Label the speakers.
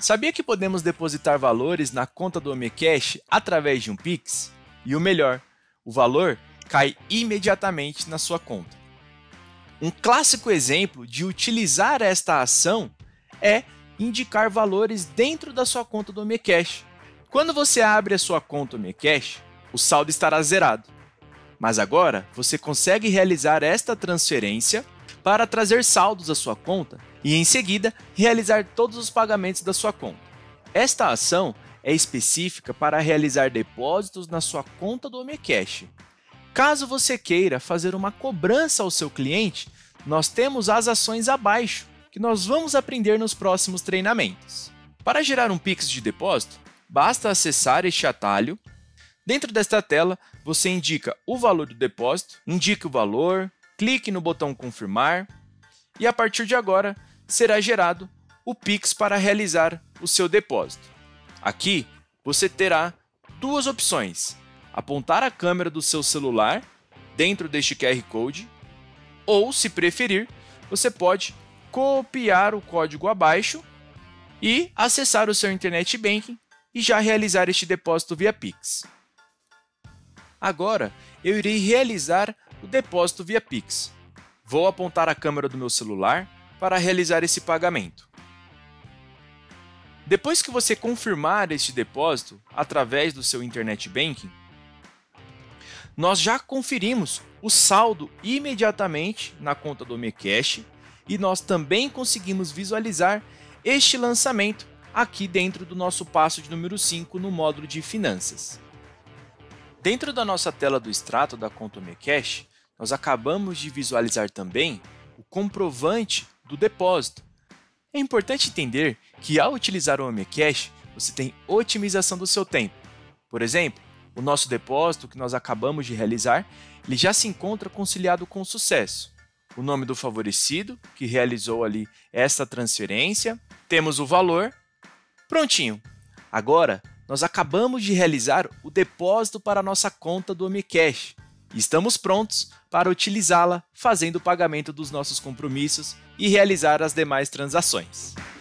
Speaker 1: Sabia que podemos depositar valores na conta do OMICash através de um Pix? E o melhor, o valor cai imediatamente na sua conta. Um clássico exemplo de utilizar esta ação é indicar valores dentro da sua conta do OMICash. Quando você abre a sua conta OMICash, o saldo estará zerado. Mas agora você consegue realizar esta transferência para trazer saldos à sua conta e, em seguida, realizar todos os pagamentos da sua conta. Esta ação é específica para realizar depósitos na sua conta do OMICash. Caso você queira fazer uma cobrança ao seu cliente, nós temos as ações abaixo, que nós vamos aprender nos próximos treinamentos. Para gerar um Pix de depósito, basta acessar este atalho. Dentro desta tela, você indica o valor do depósito, indique o valor, clique no botão confirmar e a partir de agora será gerado o Pix para realizar o seu depósito. Aqui você terá duas opções: apontar a câmera do seu celular dentro deste QR Code ou, se preferir, você pode copiar o código abaixo e acessar o seu Internet Banking e já realizar este depósito via Pix. Agora, eu irei realizar o depósito via Pix. Vou apontar a câmera do meu celular para realizar esse pagamento. Depois que você confirmar este depósito através do seu Internet Banking, nós já conferimos o saldo imediatamente na conta do OMICash e nós também conseguimos visualizar este lançamento aqui dentro do nosso passo de número 5 no módulo de finanças. Dentro da nossa tela do extrato da conta OMICash, nós acabamos de visualizar também o comprovante do depósito. É importante entender que ao utilizar o OMICash, você tem otimização do seu tempo. Por exemplo, o nosso depósito que nós acabamos de realizar, ele já se encontra conciliado com sucesso. O nome do favorecido, que realizou ali esta transferência, temos o valor, prontinho. Agora, nós acabamos de realizar o depósito para a nossa conta do OMICash e estamos prontos para utilizá-la fazendo o pagamento dos nossos compromissos e realizar as demais transações.